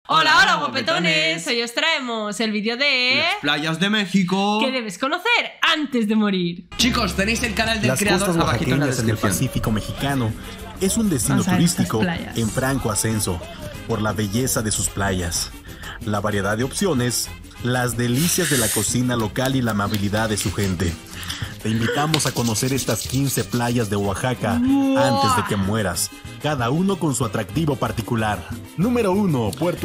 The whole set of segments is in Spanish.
Hola, hola, guapetones. Hoy os traemos el vídeo de las playas de México que debes conocer antes de morir. Chicos, tenéis el canal del las creador costas abajito en la oaxaqueñas en el descripción. Pacífico mexicano es un destino turístico en franco ascenso por la belleza de sus playas, la variedad de opciones, las delicias de la cocina local y la amabilidad de su gente. Te invitamos a conocer estas 15 playas de Oaxaca antes de que mueras, cada uno con su atractivo particular. Número 1, Puerto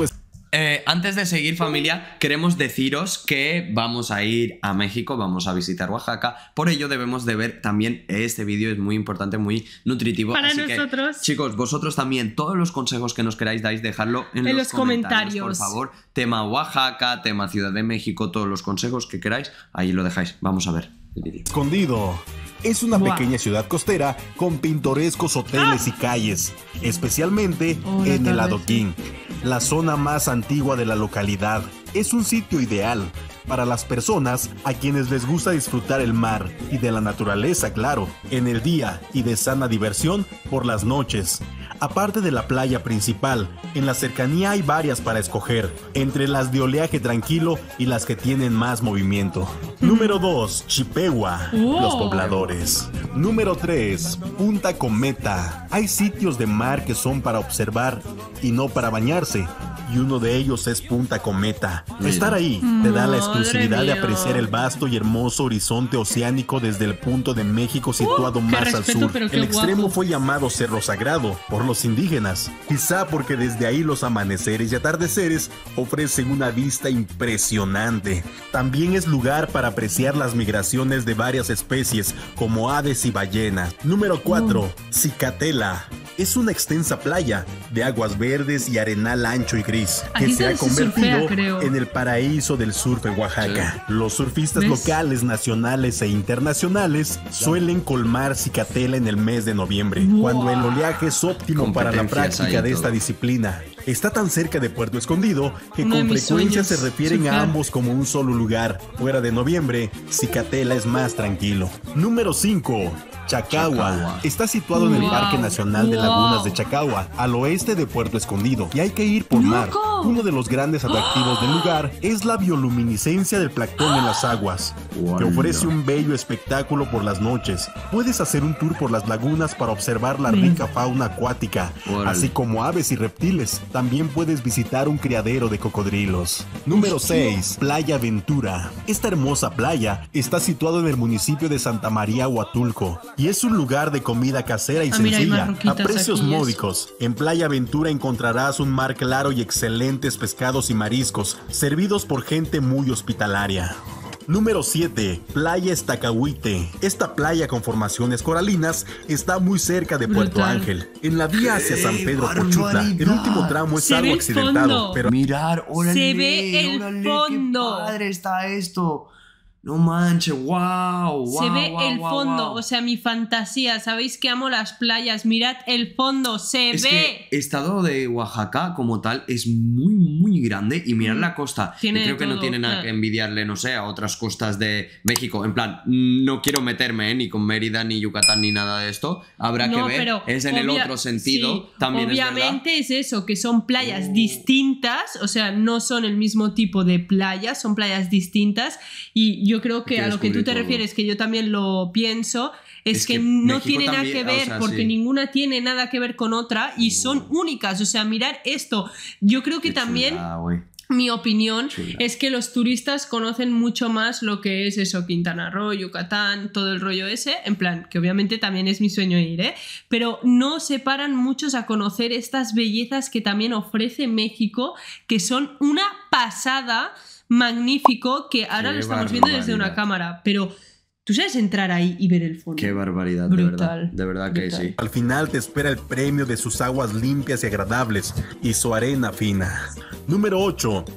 Antes de seguir, familia, queremos deciros que vamos a ir a México, vamos a visitar Oaxaca. Por ello debemos de ver también este vídeo, es muy importante, muy nutritivo. Para así nosotros. Que, chicos, vosotros también, todos los consejos que nos queráis dejadlo en los comentarios. Por favor, tema Oaxaca, tema Ciudad de México, todos los consejos que queráis, ahí lo dejáis. Vamos a ver el vídeo. Escondido. Es una pequeña ciudad costera con pintorescos hoteles y calles, especialmente en el Adoquín, la zona más antigua de la localidad. Es un sitio ideal para las personas a quienes les gusta disfrutar el mar y de la naturaleza, claro, en el día, y de sana diversión por las noches. Aparte de la playa principal, en la cercanía hay varias para escoger, entre las de oleaje tranquilo y las que tienen más movimiento. Número 2, Chipegua, los pobladores. Número 3, Punta Cometa. Hay sitios de mar que son para observar y no para bañarse, y uno de ellos es Punta Cometa. Estar ahí te da la exclusividad de apreciar el vasto y hermoso horizonte oceánico desde el punto de México situado más al sur. El extremo fue llamado Cerro Sagrado por los indígenas, quizá porque desde ahí los amaneceres y atardeceres ofrecen una vista impresionante. También es lugar para apreciar las migraciones de varias especies como aves y ballenas. Número 4, Cicatela. Es una extensa playa de aguas verdes y arenal ancho y gris que se ha convertido en el paraíso del surf en Oaxaca. Los surfistas locales, nacionales e internacionales suelen colmar Cicatela en el mes de noviembre, cuando el oleaje es óptimo para la práctica de esta disciplina. Está tan cerca de Puerto Escondido que con frecuencia se refieren a ambos como un solo lugar. Fuera de noviembre, Cicatela es más tranquilo. Número 5. Chacagua. Está situado en el Parque Nacional de Lagunas de Chacagua, al oeste de Puerto Escondido, y hay que ir por mar. Uno de los grandes atractivos del lugar es la bioluminiscencia del plancton en las aguas, que ofrece un bello espectáculo por las noches. Puedes hacer un tour por las lagunas para observar la rica fauna acuática, así como aves y reptiles. También puedes visitar un criadero de cocodrilos. Número 6, Playa Ventura. Esta hermosa playa está situada en el municipio de Santa María Huatulco, y es un lugar de comida casera y sencilla, a precios módicos. En Playa Ventura encontrarás un mar claro y excelentes pescados y mariscos, servidos por gente muy hospitalaria. Número 7, Playa Estacahuite. Esta playa con formaciones coralinas está muy cerca de Puerto Ángel, en la vía hacia San Pedro Pochutla. El último tramo es algo accidentado, pero mirar, órale, se ve el fondo. Qué padre está esto. No manches, wow. Se ve el fondo, o sea, mi fantasía. Sabéis que amo las playas. Mirad el fondo, se ve. Que el estado de Oaxaca como tal es muy, muy grande. Y mirad la costa. Yo creo que no tiene nada que envidiarle, no sé, a otras costas de México. En plan, no quiero meterme ni con Mérida, ni Yucatán, ni nada de esto. Habrá que ver. Es en el otro sentido. También obviamente es eso, que son playas distintas. O sea, no son el mismo tipo de playas, son playas distintas. Y yo creo que a lo que tú te refieres, que yo también lo pienso, es que no tiene nada que ver, porque ninguna tiene nada que ver con otra y son únicas. O sea, mirar esto. Yo creo que también... Mi opinión es que los turistas conocen mucho más lo que es eso, Quintana Roo, Yucatán, todo el rollo ese, en plan, que obviamente también es mi sueño ir, pero no se paran muchos a conocer estas bellezas que también ofrece México, que son una pasada, magnífico, que ahora lo estamos viendo desde una cámara, pero... ¿Tú sabes entrar ahí y ver el fondo? Qué barbaridad, brutal, de verdad que sí. Al final te espera el premio de sus aguas limpias y agradables y su arena fina. Número 8,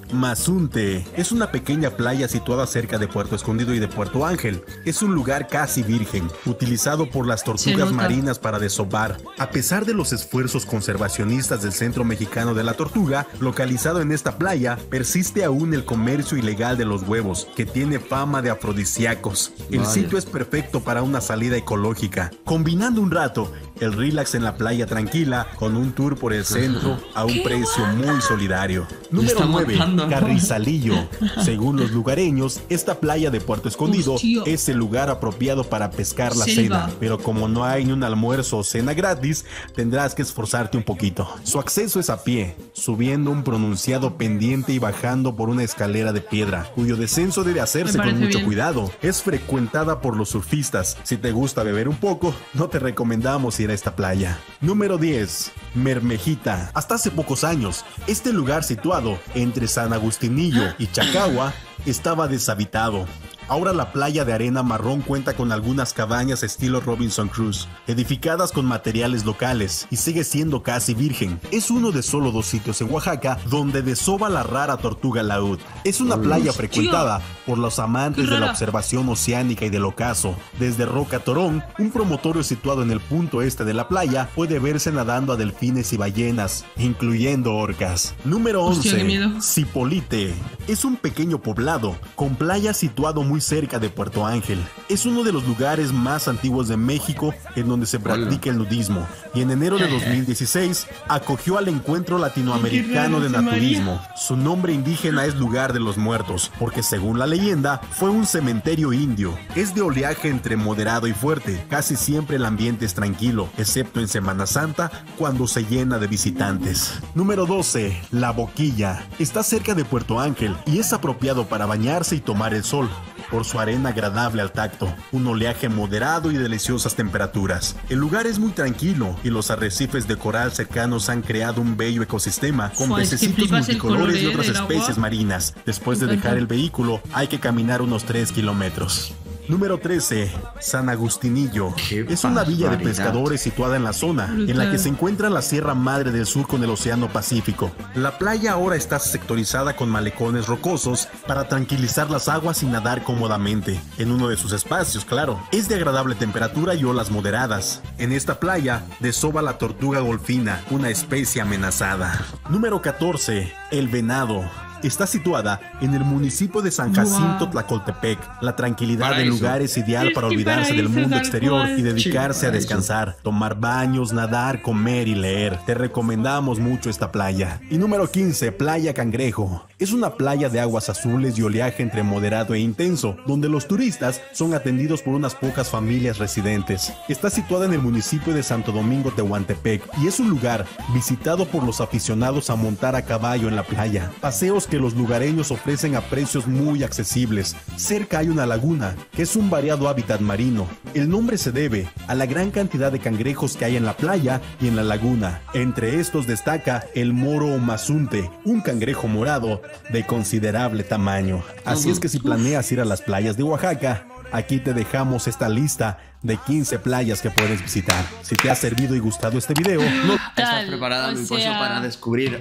Mazunte es una pequeña playa situada cerca de Puerto Escondido y de Puerto Ángel. Es un lugar casi virgen, utilizado por las tortugas marinas para desovar. A pesar de los esfuerzos conservacionistas del Centro Mexicano de la Tortuga, localizado en esta playa, persiste aún el comercio ilegal de los huevos, que tiene fama de afrodisíacos. El sitio es perfecto para una salida ecológica, combinando un rato el relax en la playa tranquila con un tour por el centro a un precio muy solidario. Número 9. Carrizalillo. Según los lugareños, esta playa de Puerto Escondido es el lugar apropiado para pescar la cena, pero como no hay ni un almuerzo o cena gratis, tendrás que esforzarte un poquito. Su acceso es a pie, subiendo un pronunciado pendiente y bajando por una escalera de piedra, cuyo descenso debe hacerse con mucho cuidado. Es frecuentada por los surfistas. Si te gusta beber un poco, no te recomendamos ir a esta playa. Número 10. Mermejita. Hasta hace pocos años, este lugar situado entre San Agustinillo y Chacagua estaba deshabitado. Ahora la playa de arena marrón cuenta con algunas cabañas estilo Robinson Crusoe, edificadas con materiales locales, y sigue siendo casi virgen. Es uno de solo 2 sitios en Oaxaca donde desova la rara tortuga laúd. Es una playa frecuentada por los amantes de la observación oceánica y del ocaso. Desde Roca Torón, un promontorio situado en el punto este de la playa, puede verse nadando a delfines y ballenas, incluyendo orcas. Número 11. Zipolite. Es un pequeño poblado con playa situado muy cerca de Puerto Ángel. Es uno de los lugares más antiguos de México en donde se practica el nudismo, y en enero de 2016 acogió al Encuentro Latinoamericano de Naturismo. Su nombre indígena es Lugar de los Muertos, porque según la leyenda fue un cementerio indio. Es de oleaje entre moderado y fuerte. Casi siempre el ambiente es tranquilo, excepto en Semana Santa, cuando se llena de visitantes. Número 12. La Boquilla. Está cerca de Puerto Ángel y es apropiado para bañarse y tomar el sol, por su arena agradable al tacto, un oleaje moderado y deliciosas temperaturas. El lugar es muy tranquilo y los arrecifes de coral cercanos han creado un bello ecosistema con pececitos multicolores y otras especies marinas. Después de dejar el vehículo, hay que caminar unos 3 kilómetros. Número 13. San Agustinillo. Es una villa de pescadores situada en la zona, en la que se encuentra la Sierra Madre del Sur con el Océano Pacífico. La playa ahora está sectorizada con malecones rocosos para tranquilizar las aguas y nadar cómodamente. En uno de sus espacios, claro. Es de agradable temperatura y olas moderadas. En esta playa desova la tortuga golfina, una especie amenazada. Número 14. El Venado. Está situada en el municipio de San Jacinto, Tlacoltepec. La tranquilidad del lugar es ideal para olvidarse del mundo exterior y dedicarse a descansar, tomar baños, nadar, comer y leer. Te recomendamos mucho esta playa. Y número 15, Playa Cangrejo. Es una playa de aguas azules y oleaje entre moderado e intenso, donde los turistas son atendidos por unas pocas familias residentes. Está situada en el municipio de Santo Domingo, Tehuantepec, y es un lugar visitado por los aficionados a montar a caballo en la playa. Paseos que los lugareños ofrecen a precios muy accesibles. Cerca hay una laguna, que es un variado hábitat marino. El nombre se debe a la gran cantidad de cangrejos que hay en la playa y en la laguna. Entre estos destaca el moro o mazunte, un cangrejo morado de considerable tamaño. Así es que si planeas ir a las playas de Oaxaca, aquí te dejamos esta lista de 15 playas que puedes visitar. Si te ha servido y gustado este video, ¿Estás preparada, mi pozo, para descubrir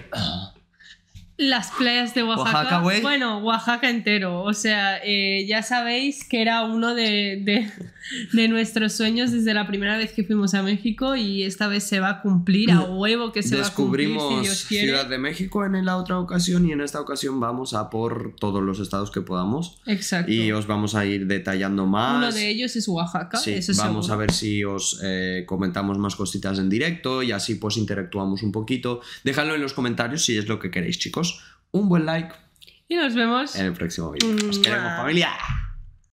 las playas de Oaxaca? Bueno, Oaxaca entero. O sea, ya sabéis que era uno de nuestros sueños desde la primera vez que fuimos a México, y esta vez se va a cumplir, a huevo que se va a cumplir. Descubrimos Ciudad de México en la otra ocasión, y en esta ocasión vamos a por todos los estados que podamos. Exacto. Y os vamos a ir detallando más. Uno de ellos es Oaxaca. Sí, eso vamos seguro. a ver si os comentamos más cositas en directo, y así pues interactuamos un poquito. Dejadlo en los comentarios si es lo que queréis, chicos. Un buen like. Y nos vemos en el próximo vídeo. Os queremos, familia.